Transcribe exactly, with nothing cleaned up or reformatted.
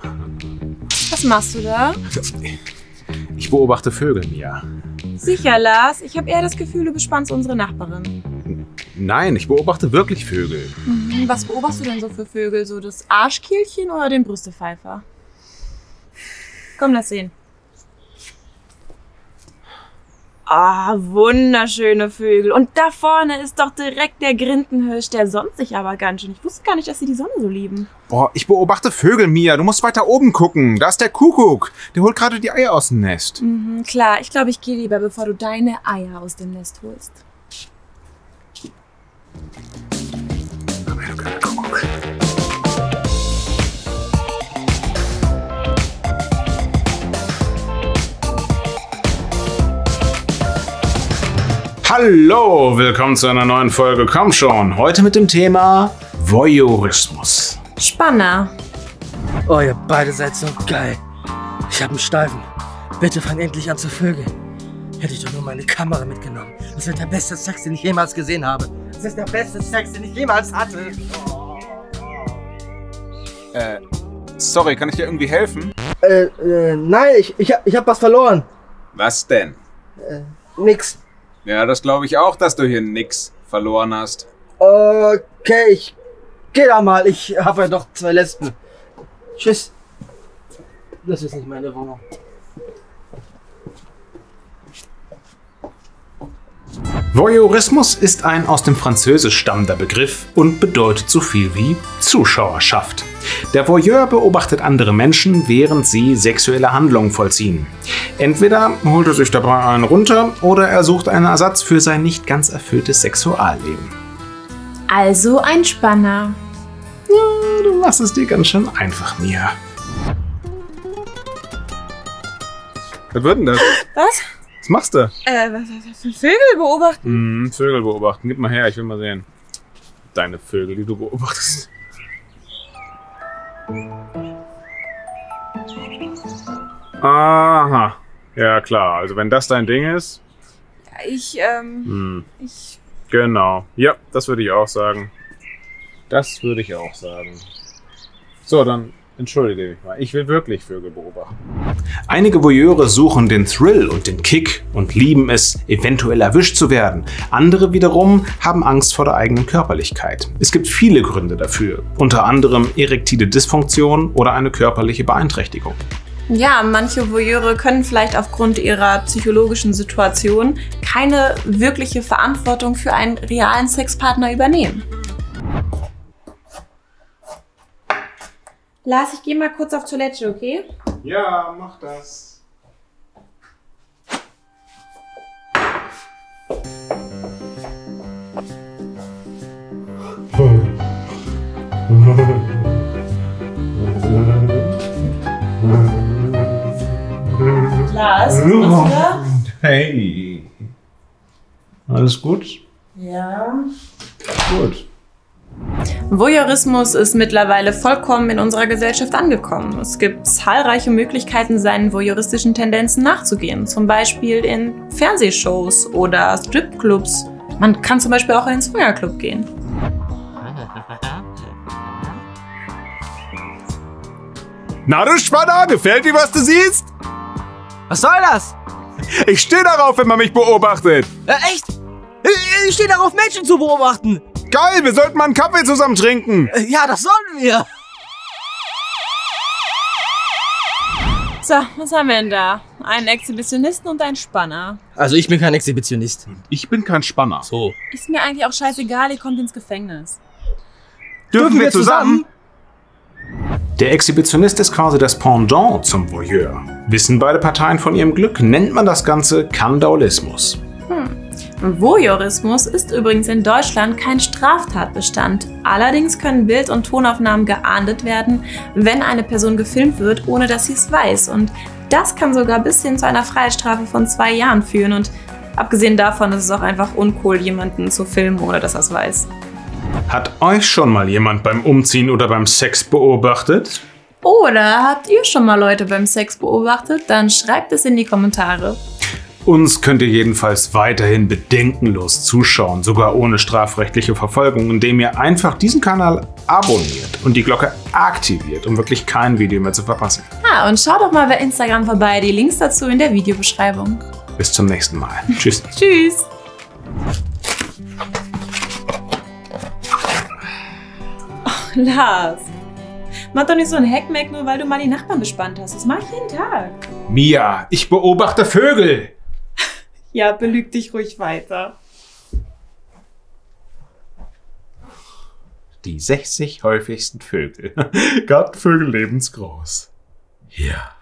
Was machst du da? Ich beobachte Vögel, Mia. Sicher, Lars. Ich habe eher das Gefühl, du bespannst unsere Nachbarin. Nein, ich beobachte wirklich Vögel. Mhm. Was beobachtest du denn so für Vögel? So das Arschkehlchen oder den Brüstepfeifer? Komm, lass sehen. Ah, wunderschöne Vögel. Und da vorne ist doch direkt der Grindenhirsch. Der sonnt sich aber ganz schön. Ich wusste gar nicht, dass sie die Sonne so lieben. Boah, ich beobachte Vögel, Mia. Du musst weiter oben gucken. Da ist der Kuckuck. Der holt gerade die Eier aus dem Nest. Mhm, klar, ich glaube, ich gehe lieber, bevor du deine Eier aus dem Nest holst. Kuckuck. Hallo, willkommen zu einer neuen Folge Komm schon. Heute mit dem Thema Voyeurismus. Spanner. Oh, ihr beide seid so geil. Ich hab einen Steifen. Bitte fang endlich an zu vögeln. Hätte ich doch nur meine Kamera mitgenommen. Das ist der beste Sex, den ich jemals gesehen habe. Das ist der beste Sex, den ich jemals hatte. Äh, sorry, kann ich dir irgendwie helfen? Äh, äh, nein, ich, ich, hab, ich hab was verloren. Was denn? Äh, nix. Ja, das glaube ich auch, dass du hier nix verloren hast. Okay, ich geh da mal. Ich habe ja doch zwei Lesben. Tschüss. Das ist nicht meine Wohnung. Voyeurismus ist ein aus dem Französisch stammender Begriff und bedeutet so viel wie Zuschauerschaft. Der Voyeur beobachtet andere Menschen, während sie sexuelle Handlungen vollziehen. Entweder holt er sich dabei einen runter oder er sucht einen Ersatz für sein nicht ganz erfülltes Sexualleben. Also ein Spanner. Ja, du machst es dir ganz schön einfach, Mia. Was wird denn das? Was? Was machst du? Äh, was, was, was Vögel beobachten? Hm, Vögel beobachten. Gib mal her, ich will mal sehen. Deine Vögel, die du beobachtest. Aha. Ja, klar. Also wenn das dein Ding ist. Ja, ich, ähm, Hm. ich... Genau. Ja, das würde ich auch sagen. Das würde ich auch sagen. So, dann entschuldige mich mal. Ich will wirklich Vögel beobachten. Einige Voyeure suchen den Thrill und den Kick und lieben es, eventuell erwischt zu werden. Andere wiederum haben Angst vor der eigenen Körperlichkeit. Es gibt viele Gründe dafür. Unter anderem erektile Dysfunktion oder eine körperliche Beeinträchtigung. Ja, manche Voyeure können vielleicht aufgrund ihrer psychologischen Situation keine wirkliche Verantwortung für einen realen Sexpartner übernehmen. Lars, ich gehe mal kurz auf Toilette, okay? Ja, mach das. Lars, was machst du da? Hey. Alles gut? Ja. Gut. Voyeurismus ist mittlerweile vollkommen in unserer Gesellschaft angekommen. Es gibt zahlreiche Möglichkeiten, seinen voyeuristischen Tendenzen nachzugehen. Zum Beispiel in Fernsehshows oder Stripclubs. Man kann zum Beispiel auch in den Swingerclub gehen. Na du Spanner, gefällt dir, was du siehst? Was soll das? Ich stehe darauf, wenn man mich beobachtet. Äh, echt? Ich, ich stehe darauf, Menschen zu beobachten. Geil, wir sollten mal einen Kaffee zusammen trinken. Äh, ja, das sollten wir. So, was haben wir denn da? Einen Exhibitionisten und einen Spanner. Also ich bin kein Exhibitionist. Ich bin kein Spanner. So. Ist mir eigentlich auch scheißegal, ihr kommt ins Gefängnis. Dürfen wir zusammen? Der Exhibitionist ist quasi das Pendant zum Voyeur. Wissen beide Parteien von ihrem Glück, nennt man das Ganze Kandaulismus. Hm. Voyeurismus ist übrigens in Deutschland kein Straftatbestand. Allerdings können Bild- und Tonaufnahmen geahndet werden, wenn eine Person gefilmt wird, ohne dass sie es weiß. Und das kann sogar bis hin zu einer Freiheitsstrafe von zwei Jahren führen. Und abgesehen davon ist es auch einfach uncool, jemanden zu filmen, ohne dass er es weiß. Hat euch schon mal jemand beim Umziehen oder beim Sex beobachtet? Oder habt ihr schon mal Leute beim Sex beobachtet? Dann schreibt es in die Kommentare. Uns könnt ihr jedenfalls weiterhin bedenkenlos zuschauen, sogar ohne strafrechtliche Verfolgung, indem ihr einfach diesen Kanal abonniert und die Glocke aktiviert, um wirklich kein Video mehr zu verpassen. Ah, und schaut doch mal bei Instagram vorbei, die Links dazu in der Videobeschreibung. Bis zum nächsten Mal. Tschüss. Tschüss. Ach, Lars. Mach doch nicht so ein Heckmeck, nur weil du mal die Nachbarn bespannt hast. Das mach ich jeden Tag. Mia, ich beobachte Vögel. Ja, belüg dich ruhig weiter. Die sechzig häufigsten Vögel. Gartenvögel lebensgroß. Ja.